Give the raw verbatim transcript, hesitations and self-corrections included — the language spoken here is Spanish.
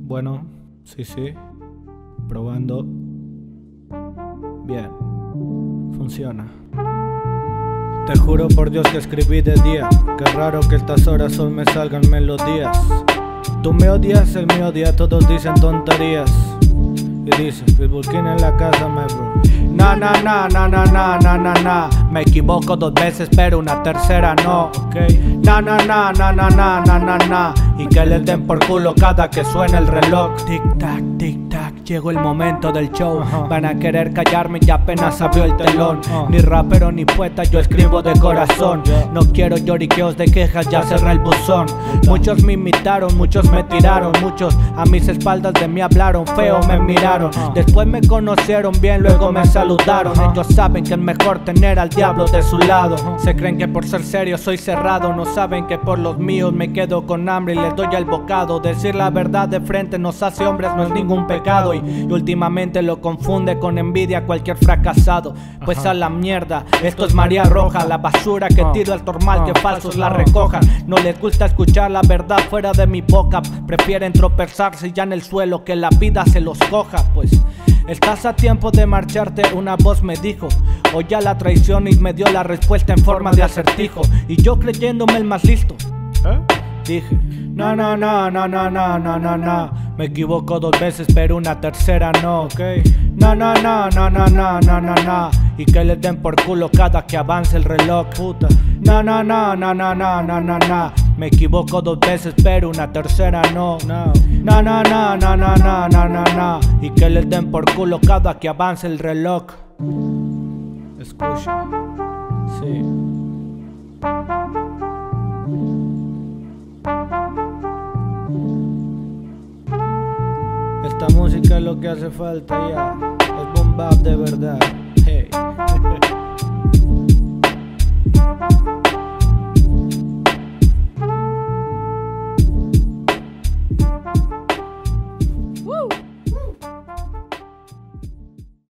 Bueno, sí, sí. Probando. Bien. Funciona. Te juro por Dios que escribí de día. Qué raro que estas horas solo me salgan melodías. Tú me odias, él me odia, todos dicen tonterías. Y dice, Pitbull King en la casa, my bro. Na na na na na na na na na. Me equivoco dos veces pero una tercera no, okay. Na na na na na na na na na. Y que les den por culo cada que suene el reloj. Tic tac, tic tac, llegó el momento del show. uh-huh. Van a querer callarme y apenas abrió el telón. uh-huh. Ni rapero ni poeta, yo escribo de corazón. yeah. No quiero lloriqueos de quejas, ya cerré el buzón. Muchos me imitaron, muchos me tiraron. Muchos a mis espaldas de mí hablaron feo, me miraron. Después me conocieron bien, luego me saludaron. Ellos saben que es mejor tener al diablo de su lado. Se creen que por ser serio soy cerrado. No saben que por los míos me quedo con hambre y les doy al bocado. Decir la verdad de frente nos hace hombres, no es ningún pecado. Y, y últimamente lo confunde con envidia cualquier fracasado. Pues Ajá. a la mierda, esto es María Roja. La basura que tiro al tormal, que falsos la recojan. No les gusta escuchar la verdad fuera de mi boca. Prefieren tropezarse ya en el suelo, que la vida se los coja. Pues estás a tiempo de marcharte, una voz me dijo. Oye a la traición y me dio la respuesta en forma de acertijo. Y yo creyéndome el más listo, ¿Eh? dije, no, no, no, no, no, no, no, no, no. Me equivoco dos veces pero una tercera no, okay. No, no, no, no, no, no, no, no, no. Y que les den por culo cada que avance el reloj, puta. No, no, no, no, no, no, no, no, no. Me equivoco dos veces pero una tercera no. No, no, no, no, no, no, no, no, no, no. Y que les den por culo cada que avance el reloj. Escucha, sí. Esta música es lo que hace falta ya. Es boom bap de verdad. Hey.